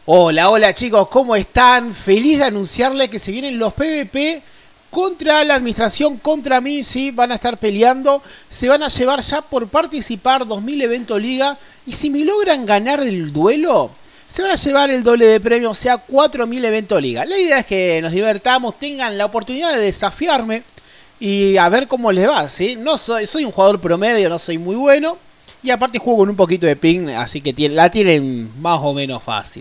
Hola, hola chicos, ¿cómo están? Feliz de anunciarles que se vienen los PvP contra la administración, contra mí, sí, van a estar peleando. Se van a llevar ya por participar 2000 evento liga. Y si me logran ganar el duelo, se van a llevar el doble de premio, o sea, 4000 evento liga. La idea es que nos divertamos, tengan la oportunidad de desafiarme y a ver cómo les va, ¿sí? No soy un jugador promedio, no soy muy bueno. Y aparte juego con un poquito de ping, así que la tienen más o menos fácil.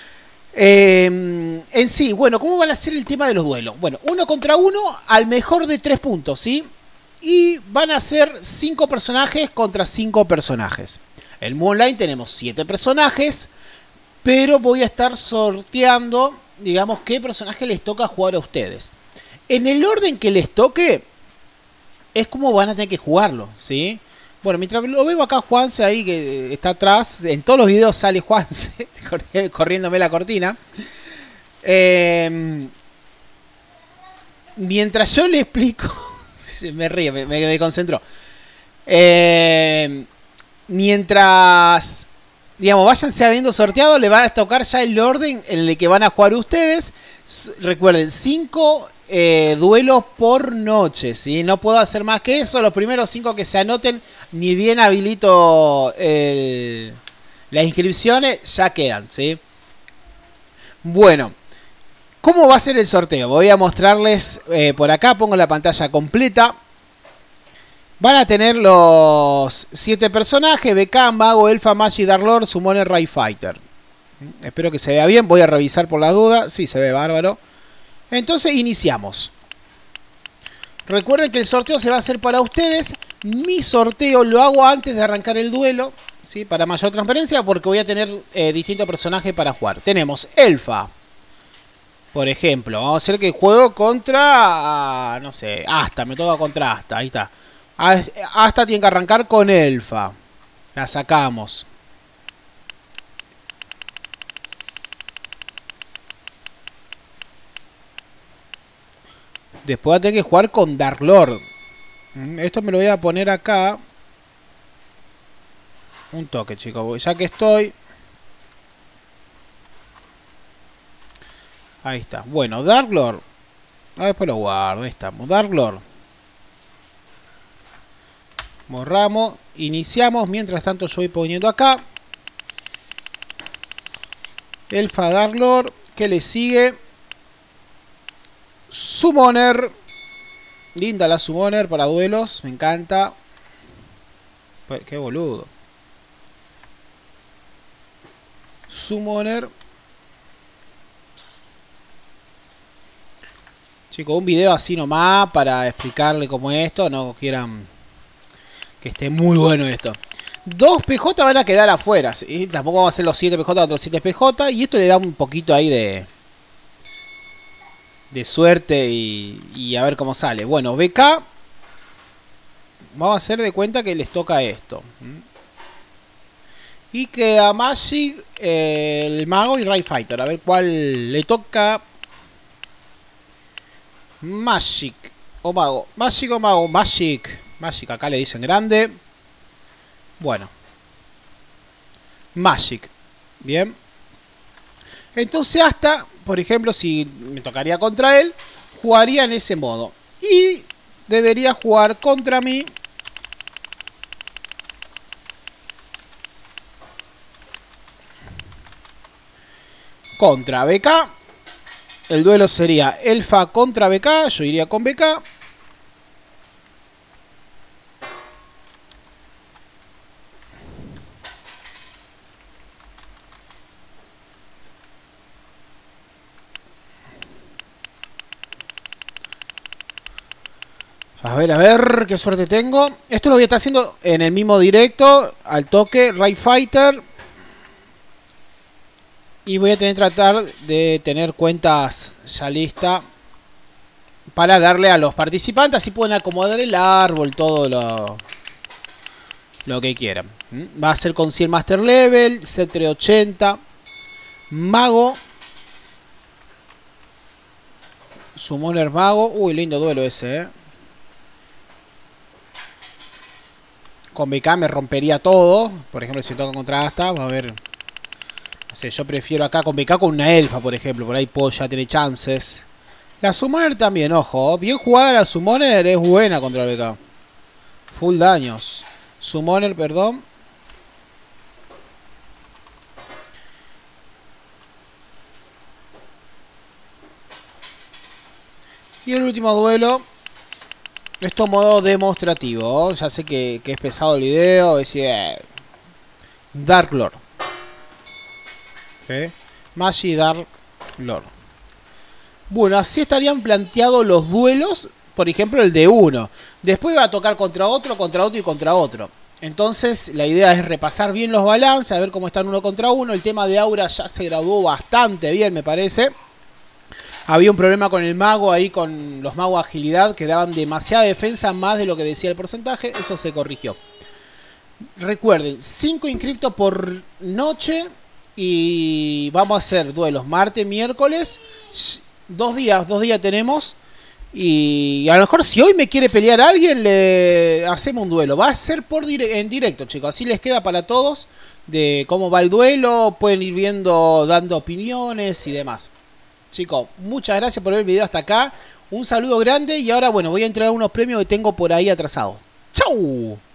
En sí, bueno, ¿cómo van a ser el tema de los duelos? Bueno, 1 contra 1 al mejor de 3 puntos, ¿sí? Y van a ser 5 personajes contra 5 personajes. En el online tenemos 7 personajes, pero voy a estar sorteando, digamos, qué personaje les toca jugar a ustedes. En el orden que les toque, es como van a tener que jugarlo, ¿sí? Bueno, mientras lo veo acá Juanse ahí que está atrás, en todos los videos sale Juanse corriéndome la cortina. Mientras yo le explico, me río, me concentro. Mientras, digamos, vayan saliendo sorteados, le van a tocar ya el orden en el que van a jugar ustedes. Recuerden, 5 duelos por noche, ¿sí? No puedo hacer más que eso. Los primeros 5 que se anoten, ni bien habilito las inscripciones, ya quedan, ¿sí? Bueno, ¿cómo va a ser el sorteo? Voy a mostrarles por acá, pongo la pantalla completa. Van a tener los 7 personajes: BK, Mago, Elfa, Magi, Darklord, Summoner, Ray Fighter. Espero que se vea bien, voy a revisar por la duda. Sí, se ve bárbaro. Entonces iniciamos. Recuerden que el sorteo se va a hacer para ustedes. Mi sorteo lo hago antes de arrancar el duelo, ¿sí? Para mayor transparencia, porque voy a tener distintos personajes para jugar. Tenemos Elfa, por ejemplo. Vamos a hacer que juego contra, no sé, Asta. Me toca contra Asta, ahí está. Asta tiene que arrancar con Elfa. La sacamos. Después va a tener que jugar con Darklord. Esto me lo voy a poner acá. Un toque, chicos. Ya que estoy. Ahí está. Bueno, Darklord. Después lo guardo. Ahí estamos. Darklord. Borramos. Iniciamos. Mientras tanto yo voy poniendo acá. Elfa, Darklord. ¿Qué le sigue? Summoner. Linda la Summoner para duelos. Me encanta. Qué boludo. Summoner. Chicos, un video así nomás para explicarle cómo es esto. No quieran que esté muy bueno esto. 2 PJ van a quedar afuera, ¿sí? Tampoco vamos a hacer los 7 PJ contra los 7 PJ. Y esto le da un poquito ahí de suerte y a ver cómo sale. Bueno, BK. Vamos a hacer de cuenta que les toca esto. Y que a Magic, el Mago y Ray Fighter. A ver cuál le toca. Magic o Mago. Magic o Mago. Magic. Magic, acá le dicen grande. Bueno. Magic. Bien. Entonces hasta, por ejemplo, si me tocaría contra él, jugaría en ese modo. Y debería jugar contra mí. Contra BK. El duelo sería Elfa contra BK. Yo iría con BK. A ver, qué suerte tengo. Esto lo voy a estar haciendo en el mismo directo, al toque, Ray Fighter. Y voy a tratar de tener cuentas ya listas para darle a los participantes. Así pueden acomodar el árbol, todo lo que quieran. Va a ser con 100 Master Level, C380, Mago, Summoner Mago. Uy, lindo duelo ese, Con BK me rompería todo. Por ejemplo, si toca contra Asta, vamos a ver No sé, yo prefiero acá con BK con una elfa, por ejemplo. Por ahí puedo ya tener chances. La Summoner también, ojo. Bien jugada la Summoner, es buena contra el BK. Full daños. Summoner, perdón. Y el último duelo. Esto modo demostrativo. Ya sé que es pesado el video. Decir, Dark Lord. ¿Sí? Magi Dark Lord. Bueno, así estarían planteados los duelos. Por ejemplo, el de uno. Después va a tocar contra otro y contra otro. Entonces, la idea es repasar bien los balances. A ver cómo están uno contra uno. El tema de Aura ya se graduó bastante bien, me parece. Había un problema con el mago ahí, con los magos agilidad, que daban demasiada defensa, más de lo que decía el porcentaje. Eso se corrigió. Recuerden, 5 inscriptos por noche. Y vamos a hacer duelos martes, miércoles. 2 días tenemos. Y a lo mejor si hoy me quiere pelear a alguien, le hacemos un duelo. Va a ser en directo, chicos. Así les queda para todos de cómo va el duelo. Pueden ir viendo, dando opiniones y demás. Chicos, muchas gracias por ver el video hasta acá. Un saludo grande y ahora, bueno, voy a entregar unos premios que tengo por ahí atrasados. ¡Chau!